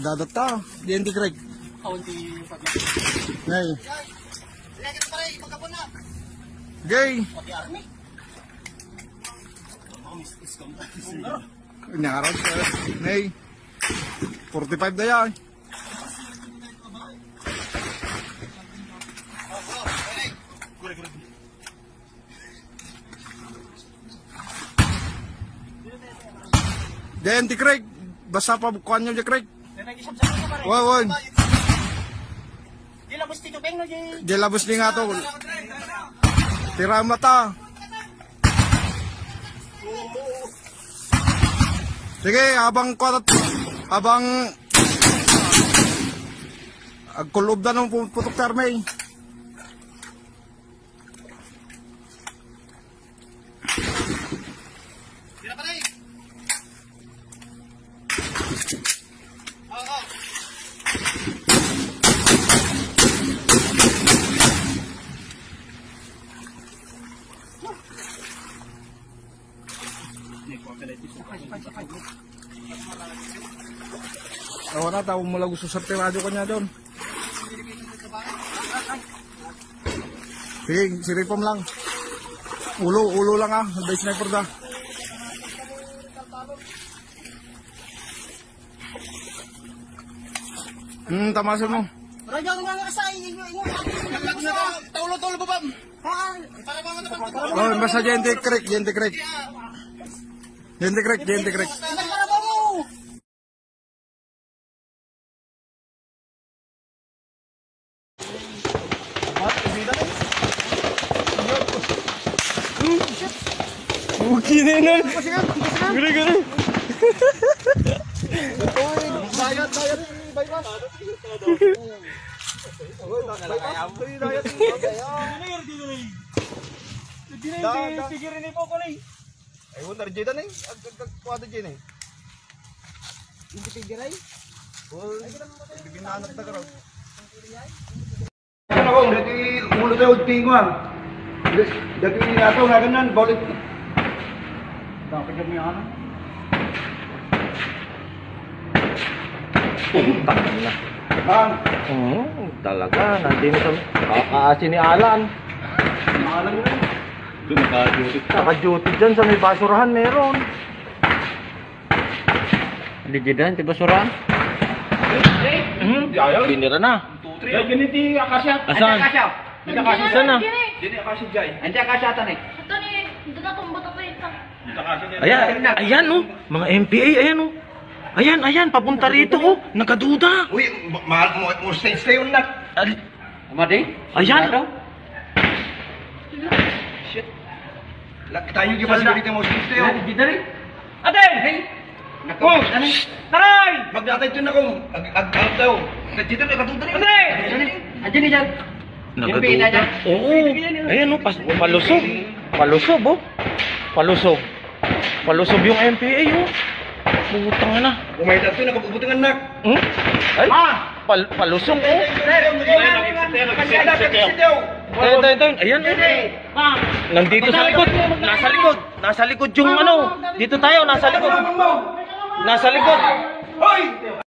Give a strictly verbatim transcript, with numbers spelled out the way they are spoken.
Dadata. Di hindi Craig. Oh, hindi pati. Ngay. Lagi pa rin, magkapon na. Gay. Pati army. Nyarag. Ngay. forty-five na yan. Di Craig. Basta pa bukuan nyo di Craig. Wow, wow. Di labos tito beng no di. Di labos ni nga to. Tira mata. Sige, habang kwatat, habang agkulob na ng putok termay. Tira pa rin. Oh, oh. Awa na, tawag mo lang gusto sa radyo kanya doon. Sige, siripom lang. Ulo, ulo lang ah. May sniper da. Hmm, tamasin mo. Radyo nga nga sa inyo. Taulo-taulo ba ba? Para ba nga Oh, basta gente Craig, gente Craig. Gente Craig, gente Craig. Buki na yun. Gini, gini. Bayad, bayad. Bayad. Pigirin ni po ko ni. Ay, wala rin dyan eh. Agkakkwado dyan eh. Hindi pigiray? Oo. Bibinanat na karaw. Ano ko, dati ulo tayo tingwan. Dati nato na ganan, balik. Dapat kami ano? Tangin na. Han, Oo, talaga. Nandito sa kakaasin ni Alan. alam mo na. Doon naka-duty. Naka-duty dyan sa may basurahan meron. Ligidan, di basurahan? Hmm, ayaw. Binira na. Ay, ganiti akasya. Asan? Hindi akasya. Saan na? Hindi akasya jay. Hindi akasya atan eh. Ito ni, hindi na itong bato pa ito. Hindi akasya. Ayan, ayan oh. Mga M P A, ayan oh. Ayan, ayan, papunta rito oh. Nagkaduda. Uy, mahal mo, mo stage tayo na. Amade? Ayan. Shit. Laki tayo yung facility mo stage tayo. Hindi na rin. Aden! Hey! Nako! Taray! Magdatay ito na kong ag-ag daw. Dito na katutari. Aden! Andiyan ni dyan. Nagkaduda. Oo. Ayan oh, pas palusob. Palusob oh. Palusob. Palusob yung M P A oh. Putang na. Umayta ito, nakabubuting anak. Hmm? Ay, pal palusong oh. Tayo, tayo, tayo. Ayan oh. Nandito sa likod. Nasa likod. Nasa likod yung ano. Dito tayo, nasa likod. Nasa likod. Hoy!